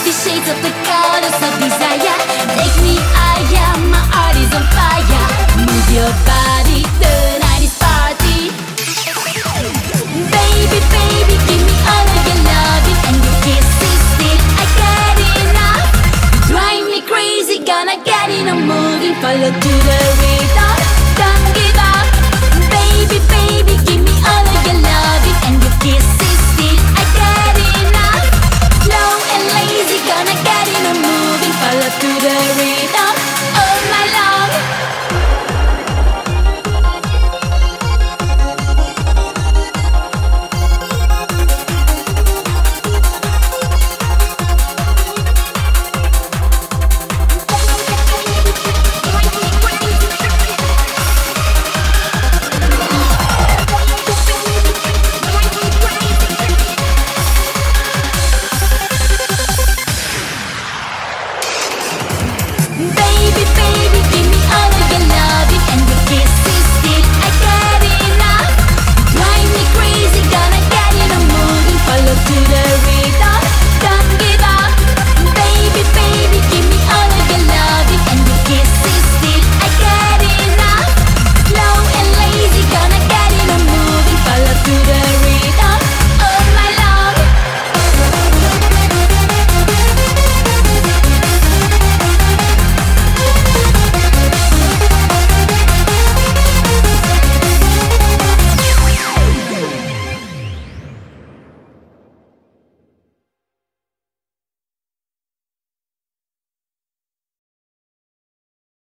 50 shades of the colors of desire. Take me higher, my heart is on fire. Move your body, the night is party. Baby, baby, give me all of your loving and your kisses till I get enough. Drive me crazy, gonna get in a moving. Follow to the rhythm, don't give up. Baby, baby, give me all of your loving and your kisses till I get enough. Slow and lazy, gonna get in a moving. Follow to the rhythm.